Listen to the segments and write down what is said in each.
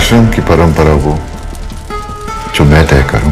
आश्रम की परंपरा वो जो मैं तय करूं,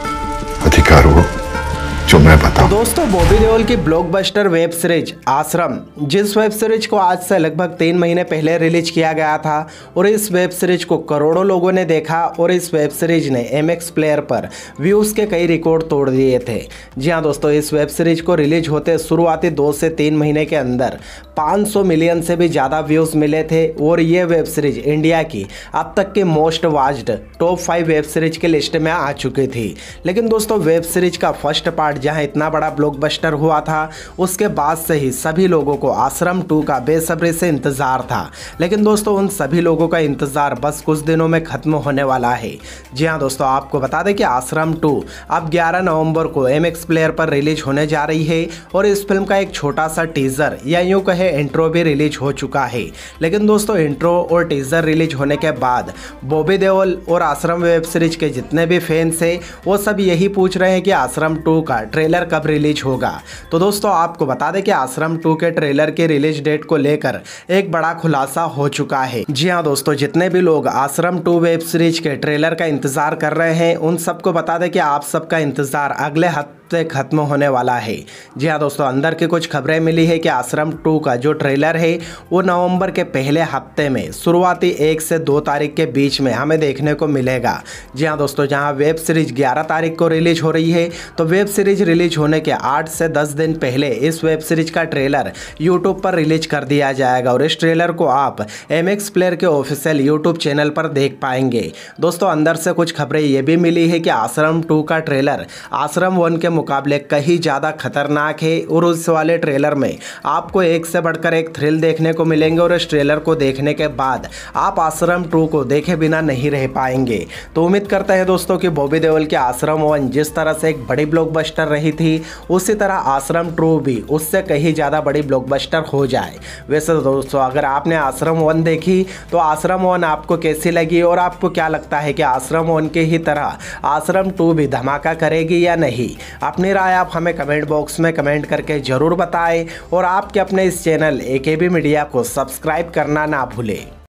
अधिकार वो जो मैं बताऊं। तो दोस्तों, बॉबी देओल की ब्लॉकबस्टर वेब सीरीज आश्रम, जिस वेब सीरीज को आज से लगभग 3 महीने पहले रिलीज किया गया था और इस वेब सीरीज को करोड़ों लोगों ने देखा और इस वेब सीरीज ने MX प्लेयर पर व्यूज के कई रिकॉर्ड तोड़ दिए थे। जी हाँ दोस्तों, इस वेब सीरीज को रिलीज होते शुरुआती 2 से 3 महीने के अंदर 500 मिलियन से भी ज़्यादा व्यूज़ मिले थे और ये वेब सीरीज इंडिया की अब तक की most watched top 5 web series की लिस्ट में आ चुकी थी। लेकिन दोस्तों, वेब सीरीज का फर्स्ट पार्ट जहां इतना बड़ा ब्लॉकबस्टर हुआ था, उसके बाद से ही सभी लोगों को आश्रम 2 का बेसब्री से इंतज़ार था। लेकिन दोस्तों, उन सभी लोगों का इंतज़ार बस कुछ दिनों में ख़त्म होने वाला है। जी हाँ दोस्तों, आपको बता दें कि आश्रम 2 अब 11 नवंबर को MX प्लेयर पर रिलीज होने जा रही है और इस फिल्म का एक छोटा सा टीज़र या यूँ कहे इंट्रो भी रिलीज हो चुका है। लेकिन दोस्तों, इंट्रो और टीज़र रिलीज होने के बाद बॉबी देओल और आश्रम वेब सीरीज के जितने भी फैंस हैं वो सब यही पूछ रहे हैं कि आश्रम 2 का ट्रेलर कब रिलीज होगा। तो दोस्तों, आपको बता दें कि आश्रम 2 के ट्रेलर के रिलीज डेट को लेकर एक बड़ा खुलासा हो चुका है। जी हाँ दोस्तों, जितने भी लोग आश्रम 2 वेब सीरीज के ट्रेलर का इंतजार कर रहे हैं उन सबको बता दें कि आप सबका इंतजार अगले हफ्ते खत्म होने वाला है। जी हाँ दोस्तों, अंदर की कुछ खबरें मिली है कि आश्रम 2 का जो ट्रेलर है वो नवंबर के पहले हफ्ते में शुरुआती 1 से 2 तारीख के बीच में हमें देखने को मिलेगा। जी हाँ दोस्तों, जहाँ वेब सीरीज 11 तारीख को रिलीज हो रही है, तो वेब सीरीज रिलीज होने के 8 से 10 दिन पहले इस वेब सीरीज का ट्रेलर यूट्यूब पर रिलीज कर दिया जाएगा और इस ट्रेलर को आप MX प्लेयर के ऑफिशियल यूट्यूब चैनल पर देख पाएंगे। दोस्तों, अंदर से कुछ खबरें ये भी मिली है कि आश्रम 2 का ट्रेलर आश्रम 1 के मुकाबले कहीं ज़्यादा खतरनाक है और उस वाले ट्रेलर में आपको एक से बढ़कर एक थ्रिल देखने को मिलेंगे और इस ट्रेलर को देखने के बाद आप आश्रम 2 को देखे बिना नहीं रह पाएंगे। तो उम्मीद करते हैं दोस्तों कि बॉबी देओल की आश्रम 1 जिस तरह से एक बड़ी ब्लॉकबस्टर रही थी, उसी तरह आश्रम 2 भी उससे कहीं ज़्यादा बड़ी ब्लॉकबस्टर हो जाए। वैसे तो दोस्तों, अगर आपने आश्रम 1 देखी तो आश्रम 1 आपको कैसी लगी और आपको क्या लगता है कि आश्रम 1 के ही तरह आश्रम 2 भी धमाका करेगी या नहीं? अपनी राय आप हमें कमेंट बॉक्स में कमेंट करके ज़रूर बताएं और आपके अपने इस चैनल AKB मीडिया को सब्सक्राइब करना ना भूलें।